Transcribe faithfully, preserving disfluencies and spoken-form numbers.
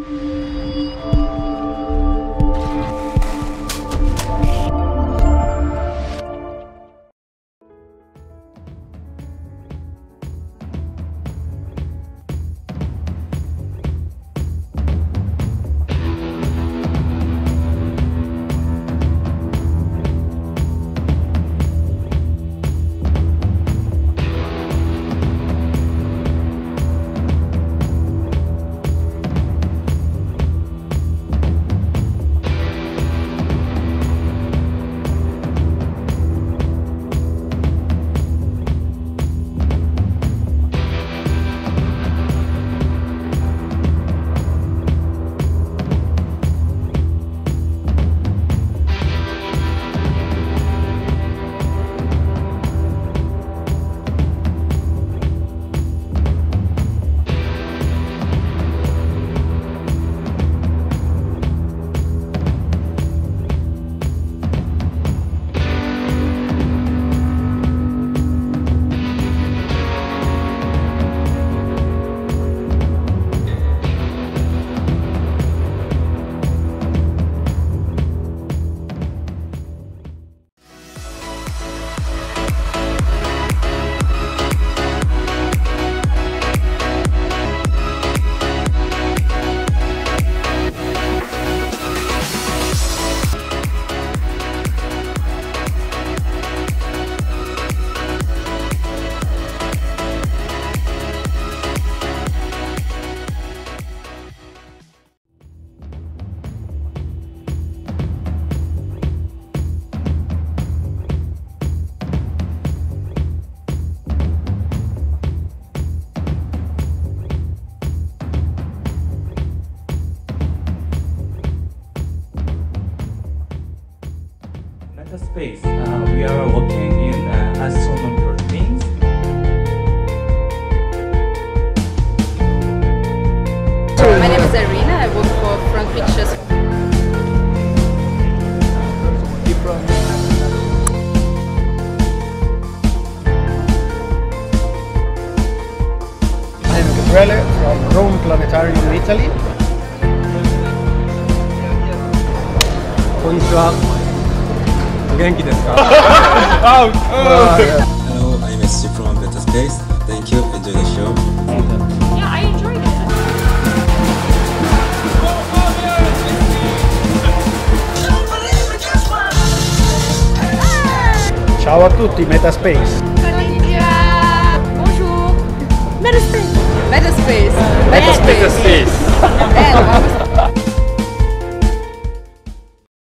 Space. Uh, we are working in uh, astronomical things. My name is Irina. I work for Front Pictures. I'm Gabriele from Rome Planetarium, Italy. Konnichiwa. Genki desu ka? Hello, I'm S G from Beta Space. Thank you. Enjoy the show. Yeah, I enjoyed it. Ciao a tutti, Metaspace. Konnichiwa. Bonjour. Metaspace. Metaspace. Metaspace. Metaspace.